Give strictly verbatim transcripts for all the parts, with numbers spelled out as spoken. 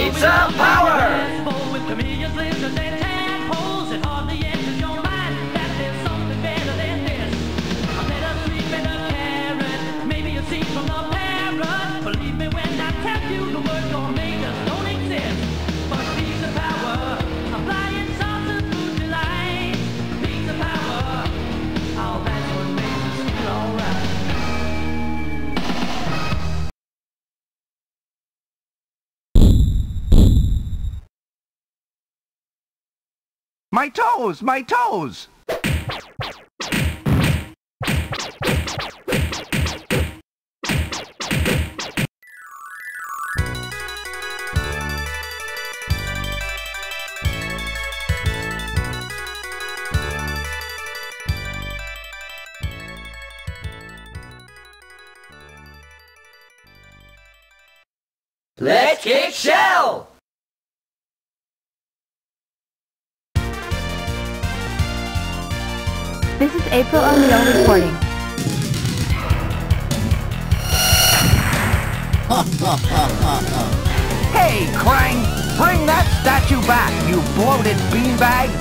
Pizza power! With chameleons, lizards, and tadpoles, it hardly enters your mind that there's something better than this. A better sleep and a carrot, maybe a seed from the parrot. Believe me when I tell you the word gourmet just don't exist. But pizza power, a flying saucer food delight. Pizza power, oh that's what makes us feel alright. My toes! My toes! Let's kick shell! This is April O'Neil reporting. Hey, Krang! Bring that statue back, you bloated beanbag!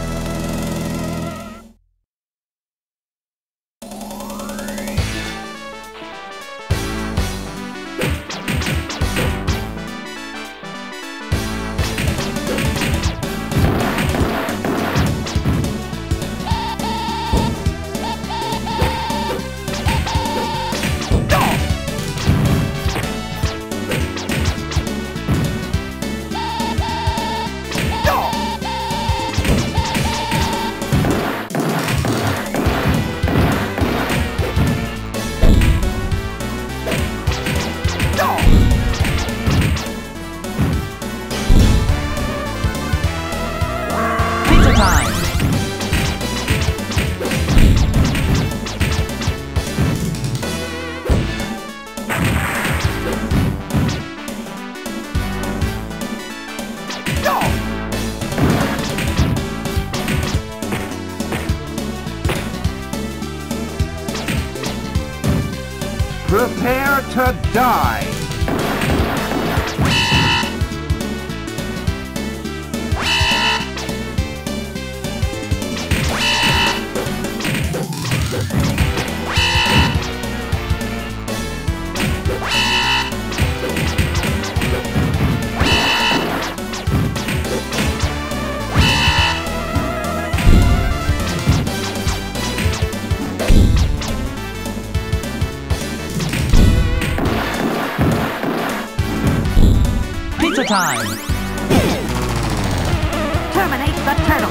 Prepare to die! Pizza time! Terminate the turtle.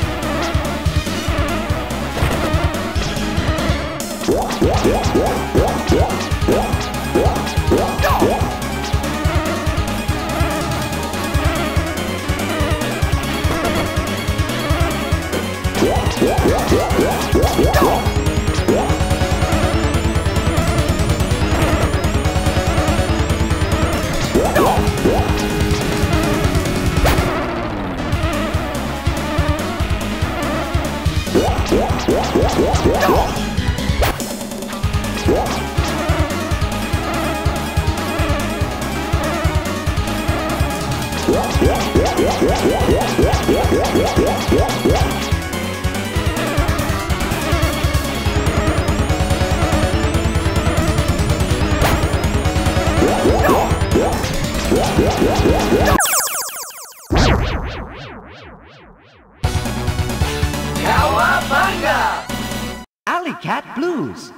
Cowabunga! Alley Cat Blues!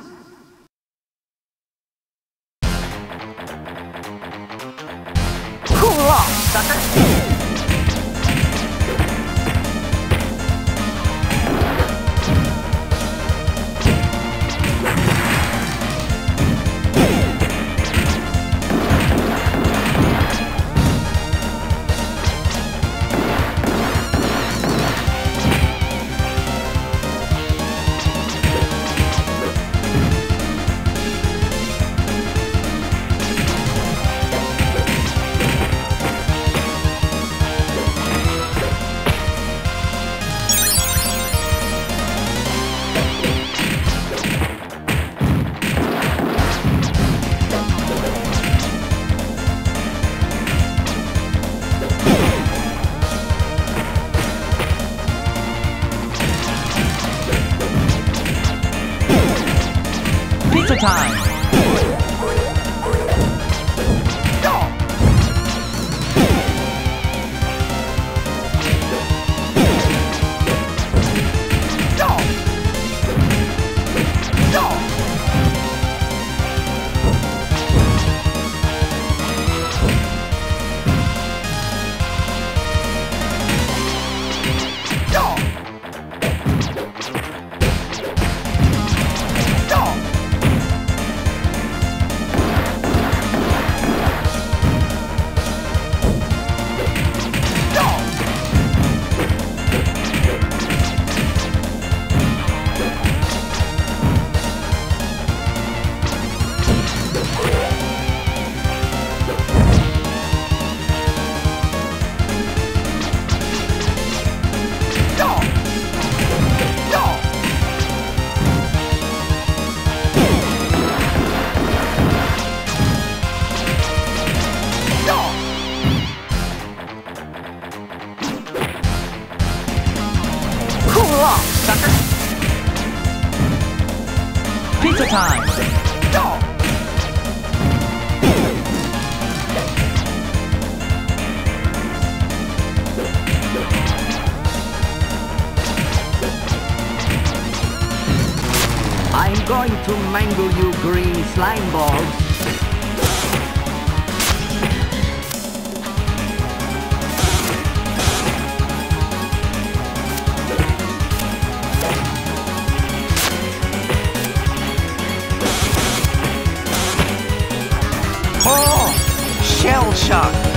Cool off, sucker! Pizza time! Pizza time! I'm going to mangle you green slime balls. Oh! Shell shock!